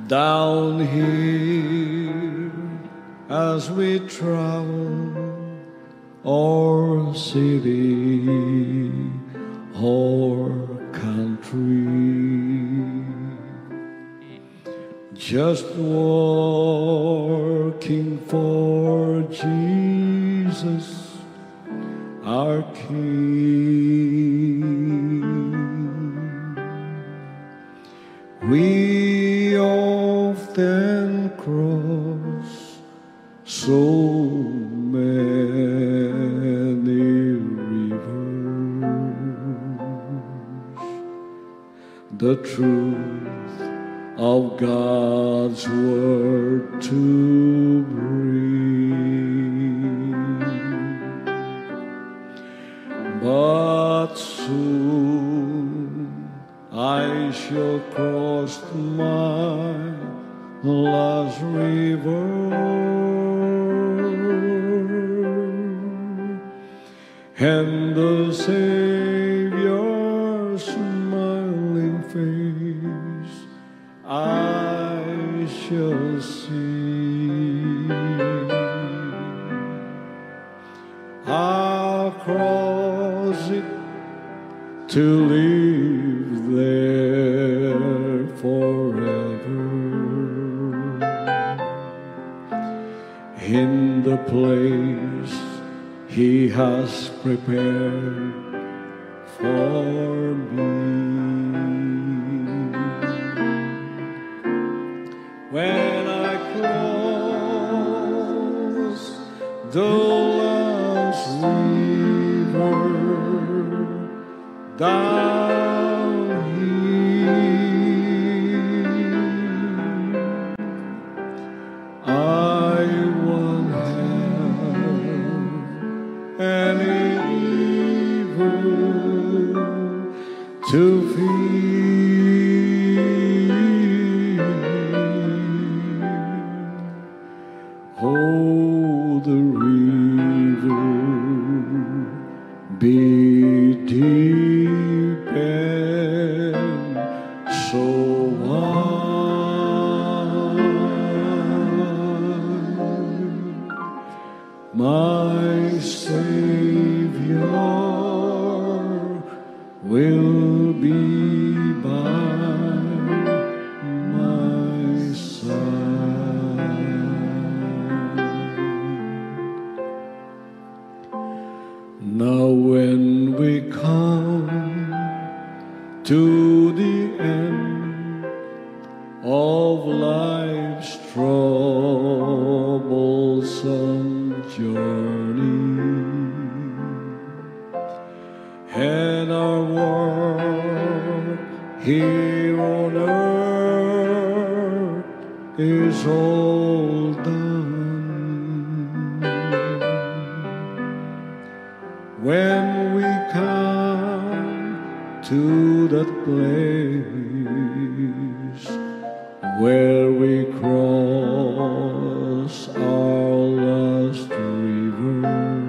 down here as we travel our city or country, just working for Jesus, our King. We often cross so many rivers, the truth of God's word to bring, but soon I shall cross my last river, and the Savior's smiling face I shall see. I'll cross it to live there forever, in the place He has prepared for me. When I cross the last river down here, I won't have any evil to fear. Oh, the river be deep and so wide, my Savior will be by my side. Now when we come to the end of life's troublesome journey, and our work here on earth is all done, when we come to that place where we cross our last river,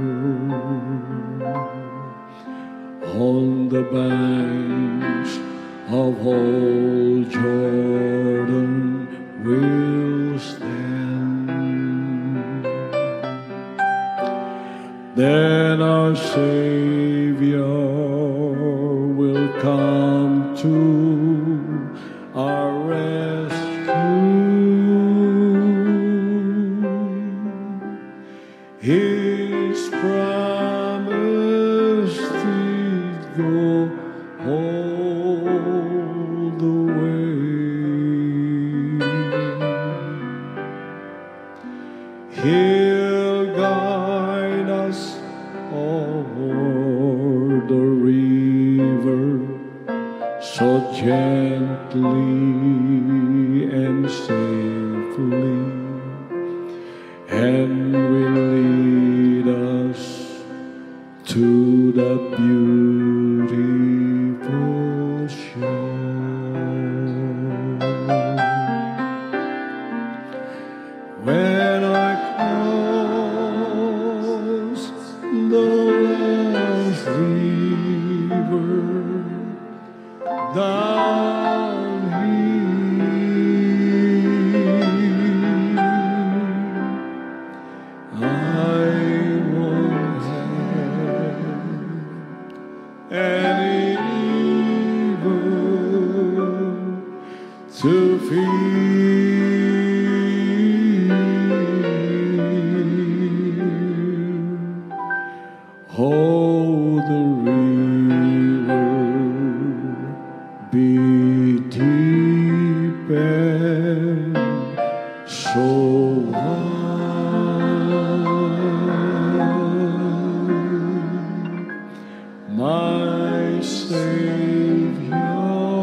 on the banks of old Jordan we'll stand. Then our Savior will come to our rescue. His promise did go all the way. He'll guide us o'er the river so gently and safely, and will lead us to the beautiful shore. When I cross the last river down here, to feel how the river be deep and so wide. My Savior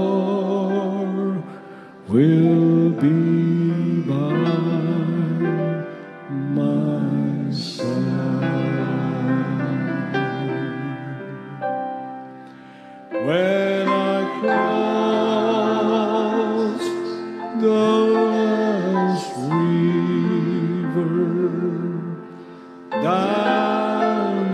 will be by my side when I cross the last river down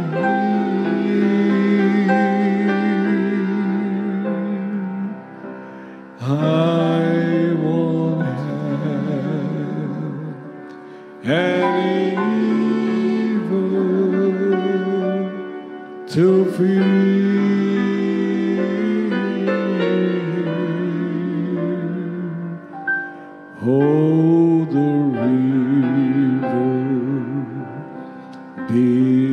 here. I won't have any evil to fear. Oh, the river be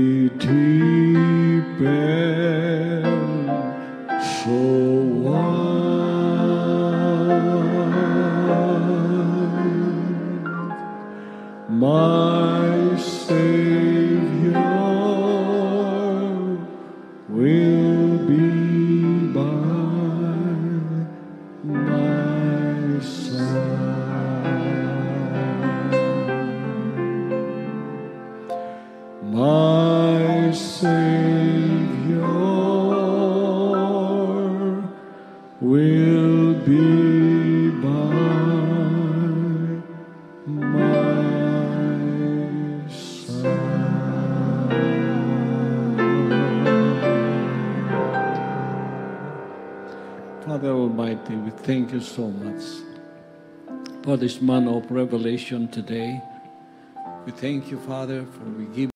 deep and so wide. My Savior will be by my side. My Savior will be by my side. Father Almighty, we thank you so much for this month of revelation today. We thank you, Father, for we give